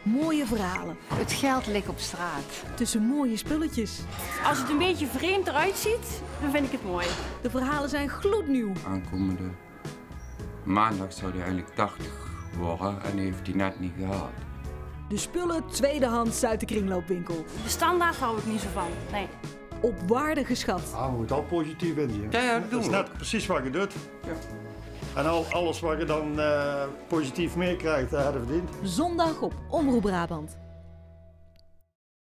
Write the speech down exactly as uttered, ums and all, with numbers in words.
Mooie verhalen. Het geld ligt op straat. Tussen mooie spulletjes. Als het een beetje vreemd eruit ziet, dan vind ik het mooi. De verhalen zijn gloednieuw. Aankomende maandag zou hij eigenlijk tachtig worden en heeft hij net niet gehad. De spullen tweedehands uit de kringloopwinkel. De standaard hou ik niet zo van, nee. Op waarde geschat. Ah, we moeten al positief in zien. Ja, ja, Dat doen is we. net precies wat je doet. Ja. En al, alles wat je dan uh, positief meekrijgt, dat hadden we verdiend. Zondag op Omroep Brabant.